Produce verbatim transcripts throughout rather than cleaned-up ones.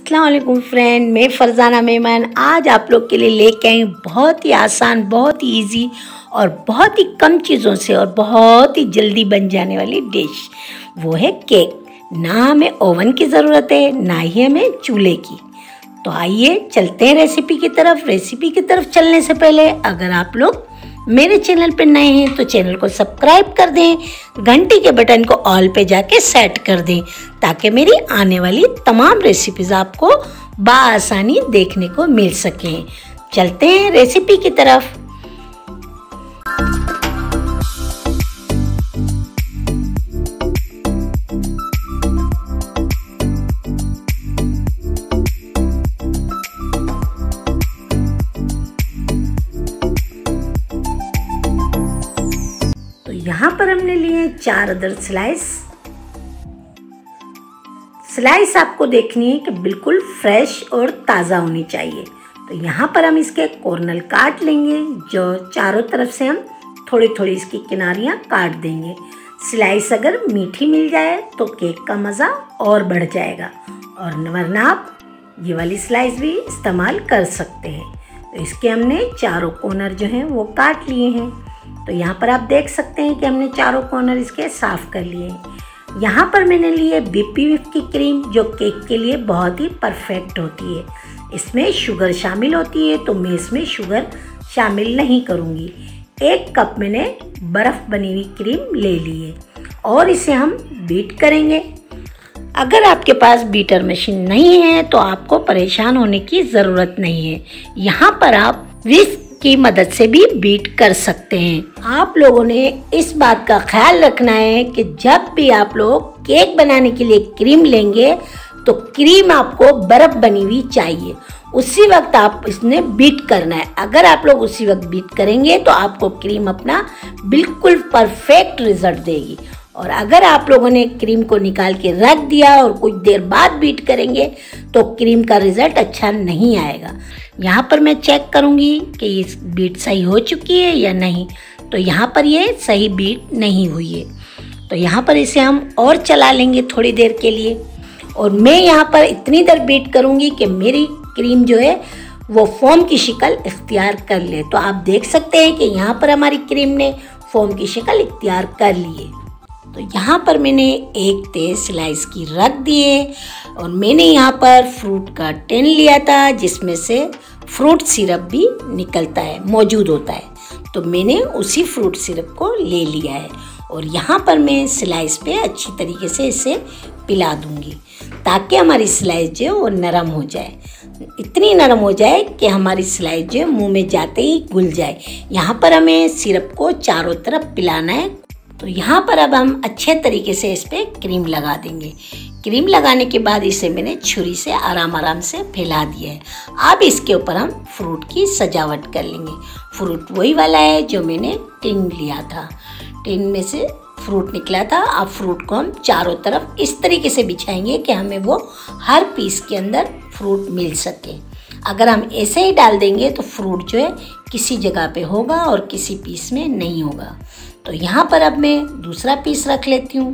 अस्सलाम वालेकुम फ्रेंड, मैं फरजाना मेहमान आज आप लोग के लिए लेके आई बहुत ही आसान, बहुत ही इजी और बहुत ही कम चीज़ों से और बहुत ही जल्दी बन जाने वाली डिश। वो है केक। ना हमें ओवन की ज़रूरत है, ना ही हमें चूल्हे की। तो आइए चलते हैं रेसिपी की तरफ। रेसिपी की तरफ चलने से पहले अगर आप लोग मेरे चैनल पे नए हैं तो चैनल को सब्सक्राइब कर दें, घंटी के बटन को ऑल पे जाके सेट कर दें ताकि मेरी आने वाली तमाम रेसिपीज़ आपको बआसानी देखने को मिल सकें। चलते हैं रेसिपी की तरफ। यहाँ पर हमने लिए चार अदर स्लाइस। स्लाइस आपको देखनी है कि बिल्कुल फ्रेश और ताज़ा होनी चाहिए। तो यहाँ पर हम इसके कॉर्नर काट लेंगे, जो चारों तरफ से हम थोड़ी थोड़ी इसकी किनारियाँ काट देंगे। स्लाइस अगर मीठी मिल जाए तो केक का मज़ा और बढ़ जाएगा, और वरना आप ये वाली स्लाइस भी इस्तेमाल कर सकते हैं। तो इसके हमने चारों कॉर्नर जो हैं वो काट लिए हैं। तो यहाँ पर आप देख सकते हैं कि हमने चारों कॉर्नर इसके साफ़ कर लिए हैं। यहाँ पर मैंने लिए बीपी विप की क्रीम, जो केक के लिए बहुत ही परफेक्ट होती है। इसमें शुगर शामिल होती है, तो मैं इसमें शुगर शामिल नहीं करूँगी। एक कप मैंने बर्फ़ बनी हुई क्रीम ले ली है और इसे हम बीट करेंगे। अगर आपके पास बीटर मशीन नहीं है तो आपको परेशान होने की ज़रूरत नहीं है। यहाँ पर आप विस्क की मदद से भी बीट कर सकते हैं। आप लोगों ने इस बात का ख्याल रखना है कि जब भी आप लोग केक बनाने के लिए क्रीम लेंगे तो क्रीम आपको बर्फ बनी हुई चाहिए। उसी वक्त आप इसमें बीट करना है। अगर आप लोग उसी वक्त बीट करेंगे तो आपको क्रीम अपना बिल्कुल परफेक्ट रिजल्ट देगी। और अगर आप लोगों ने क्रीम को निकाल के रख दिया और कुछ देर बाद बीट करेंगे तो क्रीम का रिजल्ट अच्छा नहीं आएगा। यहाँ पर मैं चेक करूँगी कि ये बीट सही हो चुकी है या नहीं। तो यहाँ पर ये सही बीट नहीं हुई है, तो यहाँ पर इसे हम और चला लेंगे थोड़ी देर के लिए। और मैं यहाँ पर इतनी देर बीट करूँगी कि मेरी क्रीम जो है वो फोम की शक्ल इख्तियार कर ले। तो आप देख सकते हैं कि यहाँ पर हमारी क्रीम ने फोम की शक्ल इख्तियार कर ली है। तो यहाँ पर मैंने एक तेज स्लाइस की रख दिए और मैंने यहाँ पर फ्रूट का टिन लिया था जिसमें से फ्रूट सिरप भी निकलता है, मौजूद होता है। तो मैंने उसी फ्रूट सिरप को ले लिया है और यहाँ पर मैं स्लाइस पे अच्छी तरीके से इसे पिला दूँगी ताकि हमारी स्लाइस जो है वो नरम हो जाए। इतनी नरम हो जाए कि हमारी स्लाइस जो है मुँह में जाते ही घुल जाए। यहाँ पर हमें सिरप को चारों तरफ पिलाना है। तो यहाँ पर अब हम अच्छे तरीके से इस पर क्रीम लगा देंगे। क्रीम लगाने के बाद इसे मैंने छुरी से आराम आराम से फैला दिया है। अब इसके ऊपर हम फ्रूट की सजावट कर लेंगे। फ्रूट वही वाला है जो मैंने टिन लिया था, टिन में से फ्रूट निकला था। अब फ्रूट को हम चारों तरफ इस तरीके से बिछाएंगे कि हमें वो हर पीस के अंदर फ्रूट मिल सके। अगर हम ऐसे ही डाल देंगे तो फ्रूट जो है किसी जगह पे होगा और किसी पीस में नहीं होगा। तो यहाँ पर अब मैं दूसरा पीस रख लेती हूँ।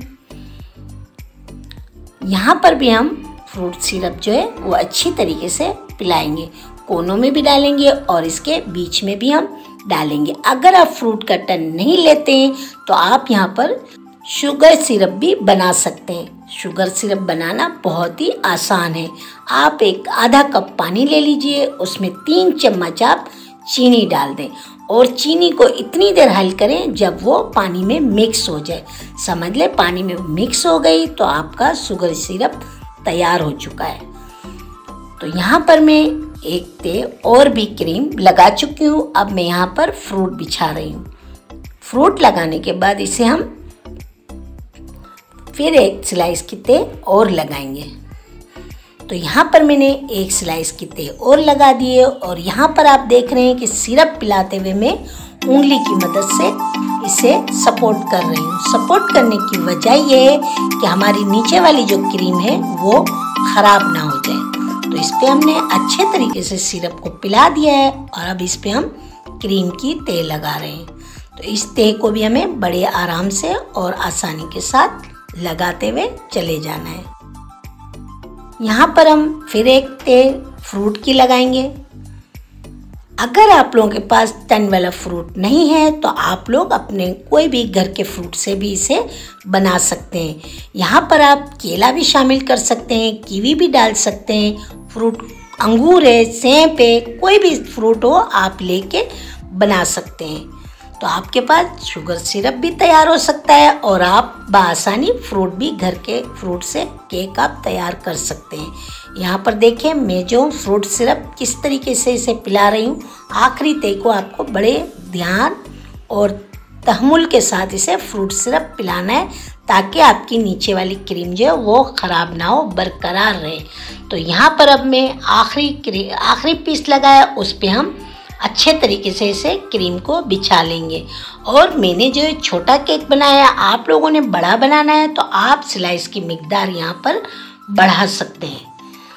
यहाँ पर भी हम फ्रूट सिरप जो है वो अच्छी तरीके से पिलाएंगे, कोनों में भी डालेंगे और इसके बीच में भी हम डालेंगे। अगर आप फ्रूट का टन नहीं लेते हैं तो आप यहाँ पर शुगर सिरप भी बना सकते हैं। शुगर सिरप बनाना बहुत ही आसान है। आप एक आधा कप पानी ले लीजिए, उसमें तीन चम्मच आप चीनी डाल दें और चीनी को इतनी देर हल करें जब वो पानी में मिक्स हो जाए। समझ ले पानी में मिक्स हो गई तो आपका शुगर सिरप तैयार हो चुका है। तो यहाँ पर मैं एक ते और भी क्रीम लगा चुकी हूँ। अब मैं यहाँ पर फ्रूट बिछा रही हूँ। फ्रूट लगाने के बाद इसे हम फिर एक स्लाइस की ते और लगाएंगे। तो यहाँ पर मैंने एक स्लाइस की ते और लगा दिए और यहाँ पर आप देख रहे हैं कि सिरप पिलाते हुए मैं उंगली की मदद से इसे सपोर्ट कर रही हूँ। सपोर्ट करने की वजह ये है कि हमारी नीचे वाली जो क्रीम है वो ख़राब ना हो जाए। तो इस पर हमने अच्छे तरीके से सिरप को पिला दिया है और अब इस पर हम क्रीम की ते लगा रहे हैं। तो इस ते को भी हमें बड़े आराम से और आसानी के साथ लगाते हुए चले जाना है। यहाँ पर हम फिर एक टेल फ्रूट की लगाएंगे। अगर आप लोगों के पास तन वाला फ्रूट नहीं है तो आप लोग अपने कोई भी घर के फ्रूट से भी इसे बना सकते हैं। यहाँ पर आप केला भी शामिल कर सकते हैं, कीवी भी डाल सकते हैं, फ्रूट अंगूर है, सेब है, कोई भी फ्रूट हो आप लेके बना सकते हैं। तो आपके पास शुगर सिरप भी तैयार हो सकता है और आप बआसानी फ्रूट भी घर के फ्रूट से केक आप तैयार कर सकते हैं। यहाँ पर देखिए मैं जो फ्रूट सिरप किस तरीके से इसे पिला रही हूँ, आखिरी तक को आपको बड़े ध्यान और तहम्मुल के साथ इसे फ्रूट सिरप पिलाना है ताकि आपकी नीचे वाली क्रीम जो है वो ख़राब ना हो, बरकरार रहे। तो यहाँ पर अब मैं आखिरी आखिरी पीस लगाया, उस पर हम अच्छे तरीके से इसे क्रीम को बिछा लेंगे। और मैंने जो छोटा केक बनाया, आप लोगों ने बड़ा बनाना है तो आप स्लाइस की मिकदार यहाँ पर बढ़ा सकते हैं।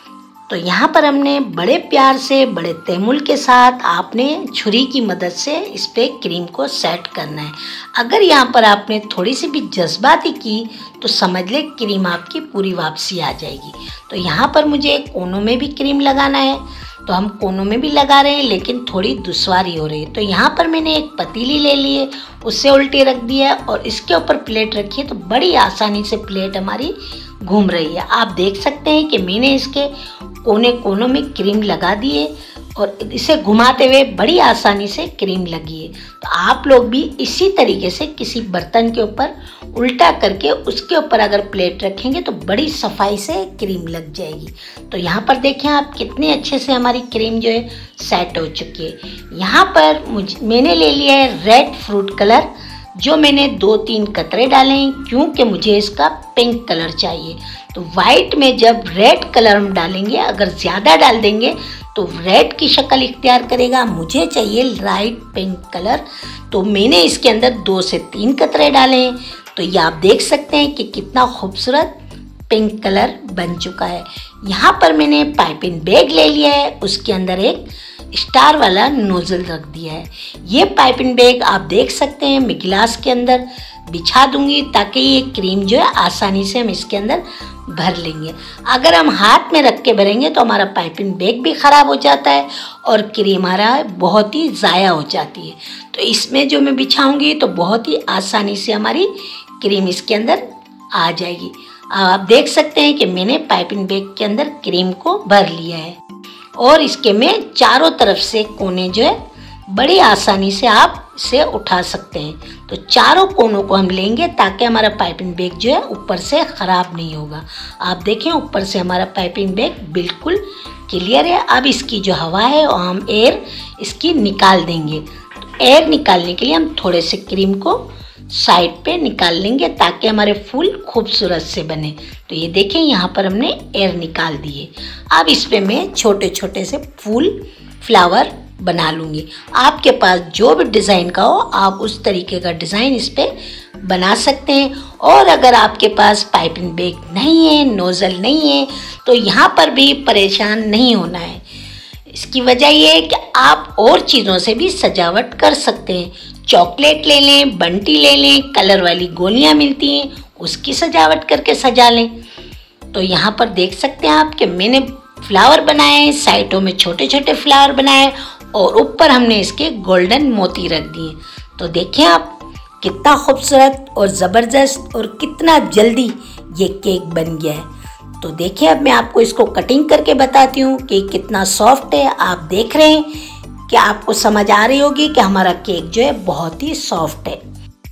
तो यहाँ पर हमने बड़े प्यार से, बड़े तहम्मुल के साथ आपने छुरी की मदद से इस पर क्रीम को सेट करना है। अगर यहाँ पर आपने थोड़ी सी भी जज्बाती की तो समझ ले क्रीम आपकी पूरी वापसी आ जाएगी। तो यहाँ पर मुझे कोनों में भी क्रीम लगाना है, तो हम कोनों में भी लगा रहे हैं लेकिन थोड़ी दुश्वारी हो रही है। तो यहाँ पर मैंने एक पतीली ले ली है, उससे उल्टी रख दिया और इसके ऊपर प्लेट रखी है, तो बड़ी आसानी से प्लेट हमारी घूम रही है। आप देख सकते हैं कि मैंने इसके कोने कोनों में क्रीम लगा दी है और इसे घुमाते हुए बड़ी आसानी से क्रीम लगी है। तो आप लोग भी इसी तरीके से किसी बर्तन के ऊपर उल्टा करके उसके ऊपर अगर प्लेट रखेंगे तो बड़ी सफाई से क्रीम लग जाएगी। तो यहाँ पर देखें आप कितने अच्छे से हमारी क्रीम जो है सेट हो चुकी है। यहाँ पर मुझे मैंने ले लिया है रेड फ्रूट कलर, जो मैंने दो तीन कतरे डाले हैं क्योंकि मुझे इसका पिंक कलर चाहिए। तो वाइट में जब रेड कलर हम डालेंगे, अगर ज़्यादा डाल देंगे तो रेड की शक्ल इख्तियार करेगा, मुझे चाहिए लाइट पिंक कलर। तो मैंने इसके अंदर दो से तीन कतरे डाले हैं। तो ये आप देख सकते हैं कि कितना खूबसूरत पिंक कलर बन चुका है। यहाँ पर मैंने पाइपिंग बैग ले लिया है, उसके अंदर एक स्टार वाला नोजल रख दिया है। ये पाइपिंग बैग आप देख सकते हैं मैं गिलास के अंदर बिछा दूंगी ताकि ये क्रीम जो है आसानी से हम इसके अंदर भर लेंगे। अगर हम हाथ में रख के भरेंगे तो हमारा पाइपिंग बैग भी ख़राब हो जाता है और क्रीम हमारा बहुत ही ज़ाया हो जाती है। तो इसमें जो मैं बिछाऊंगी तो बहुत ही आसानी से हमारी क्रीम इसके अंदर आ जाएगी। आप देख सकते हैं कि मैंने पाइपिंग बैग के अंदर क्रीम को भर लिया है और इसके में चारों तरफ से कोने जो है बड़ी आसानी से आप इसे उठा सकते हैं। तो चारों कोनों को हम लेंगे ताकि हमारा पाइपिंग बैग जो है ऊपर से ख़राब नहीं होगा। आप देखें ऊपर से हमारा पाइपिंग बैग बिल्कुल क्लियर है। अब इसकी जो हवा है वो हम एयर इसकी निकाल देंगे। तो एयर निकालने के लिए हम थोड़े से क्रीम को साइड पे निकाल लेंगे ताकि हमारे फूल खूबसूरत से बने। तो ये देखें यहाँ पर हमने एयर निकाल दिए। अब इस पे मैं छोटे छोटे से फूल फ्लावर बना लूँगी। आपके पास जो भी डिज़ाइन का हो आप उस तरीके का डिज़ाइन इस पे बना सकते हैं। और अगर आपके पास पाइपिंग बैग नहीं है, नोज़ल नहीं है, तो यहाँ पर भी परेशान नहीं होना है। इसकी वजह ये है कि आप और चीज़ों से भी सजावट कर सकते हैं। चॉकलेट ले लें, बंटी ले लें, कलर वाली गोलियां मिलती हैं उसकी सजावट करके सजा लें। तो यहाँ पर देख सकते हैं आप कि मैंने फ्लावर बनाए, साइडों में छोटे छोटे फ्लावर बनाए और ऊपर हमने इसके गोल्डन मोती रख दिए। तो देखें आप कितना खूबसूरत और ज़बरदस्त और कितना जल्दी ये केक बन गया है। तो देखिए अब मैं आपको इसको कटिंग करके बताती हूँ कि कितना सॉफ्ट है। आप देख रहे हैं कि आपको समझ आ रही होगी कि हमारा केक जो है बहुत ही सॉफ्ट है।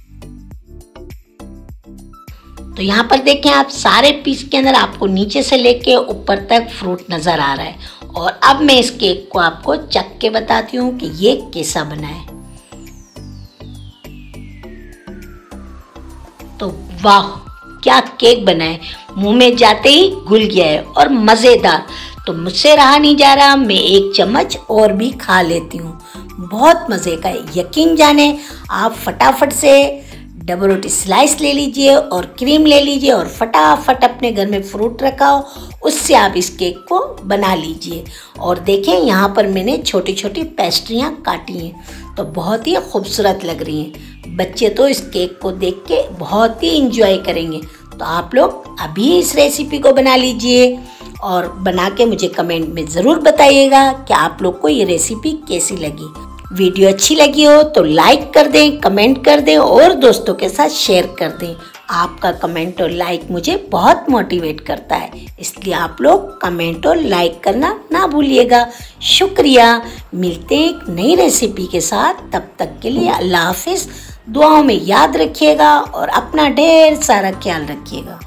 तो यहाँ पर देखें आप सारे पीस के अंदर आपको नीचे से लेके ऊपर तक फ्रूट नज़र आ रहा है। और अब मैं इस केक को आपको चख के बताती हूँ कि ये कैसा बना है। तो वाह क्या केक बना है, मुंह में जाते ही घुल गया है और मज़ेदार। तो मुझसे रहा नहीं जा रहा, मैं एक चम्मच और भी खा लेती हूँ। बहुत मज़े का है, यकीन जाने आप फटाफट से डबल रोटी स्लाइस ले लीजिए और क्रीम ले लीजिए और फटाफट अपने घर में फ्रूट रखा हो उससे आप इस केक को बना लीजिए। और देखें यहाँ पर मैंने छोटी छोटी पेस्ट्रियाँ काटी हैं तो बहुत ही खूबसूरत लग रही हैं। बच्चे तो इस केक को देख के बहुत ही इंजॉय करेंगे। तो आप लोग अभी इस रेसिपी को बना लीजिए और बना के मुझे कमेंट में ज़रूर बताइएगा कि आप लोग को ये रेसिपी कैसी लगी। वीडियो अच्छी लगी हो तो लाइक कर दें, कमेंट कर दें और दोस्तों के साथ शेयर कर दें। आपका कमेंट और लाइक मुझे बहुत मोटिवेट करता है, इसलिए आप लोग कमेंट और लाइक करना ना भूलिएगा। शुक्रिया। मिलते हैं एक नई रेसिपी के साथ, तब तक के लिए अल्लाह हाफिज़। दुआओं में याद रखिएगा और अपना ढेर सारा ख्याल रखिएगा।